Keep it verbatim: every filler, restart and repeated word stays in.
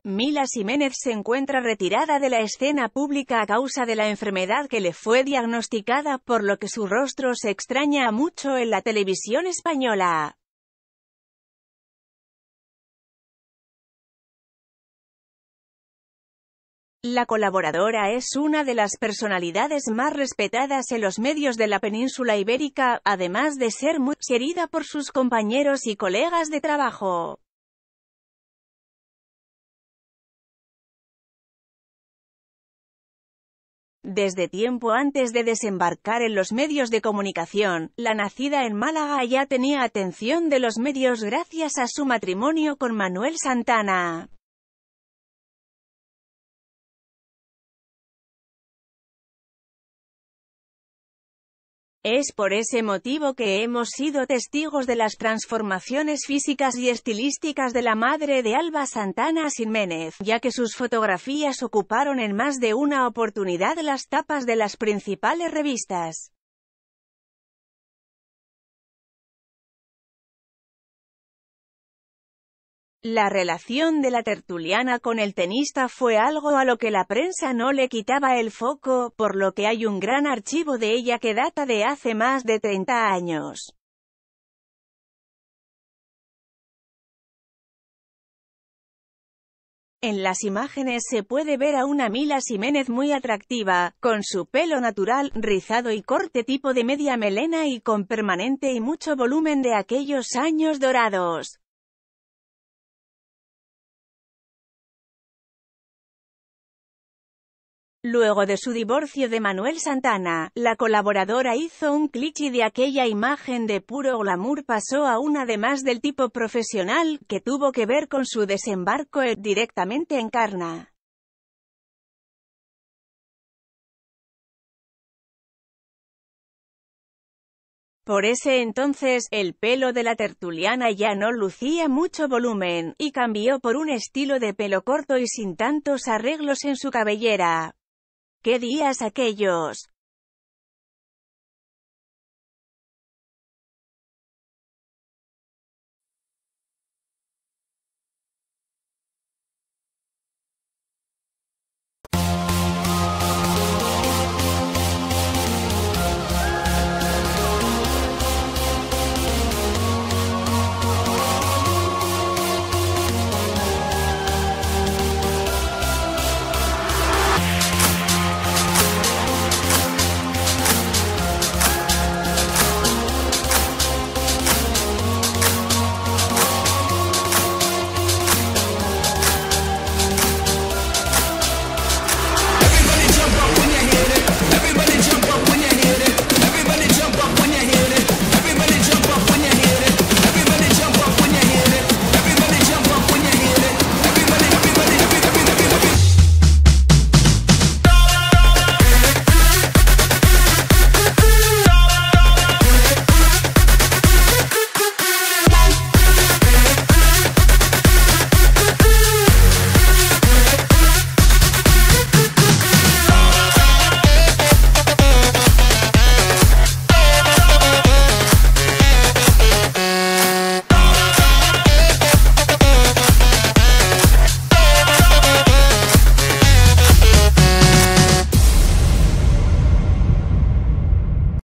Mila Jiménez se encuentra retirada de la escena pública a causa de la enfermedad que le fue diagnosticada, por lo que su rostro se extraña mucho en la televisión española. La colaboradora es una de las personalidades más respetadas en los medios de la península ibérica, además de ser muy querida por sus compañeros y colegas de trabajo. Desde tiempo antes de desembarcar en los medios de comunicación, la nacida en Málaga ya tenía atención de los medios gracias a su matrimonio con Manuel Santana. Es por ese motivo que hemos sido testigos de las transformaciones físicas y estilísticas de la madre de Alba Santana Jiménez, ya que sus fotografías ocuparon en más de una oportunidad las tapas de las principales revistas. La relación de la tertuliana con el tenista fue algo a lo que la prensa no le quitaba el foco, por lo que hay un gran archivo de ella que data de hace más de treinta años. En las imágenes se puede ver a una Mila Jiménez muy atractiva, con su pelo natural, rizado y corte tipo de media melena y con permanente y mucho volumen de aquellos años dorados. Luego de su divorcio de Manuel Santana, la colaboradora hizo un clic y de aquella imagen de puro glamour pasó a una de más del tipo profesional, que tuvo que ver con su desembarco directamente en Encarna. Por ese entonces, el pelo de la tertuliana ya no lucía mucho volumen, y cambió por un estilo de pelo corto y sin tantos arreglos en su cabellera. ¿Qué días aquellos?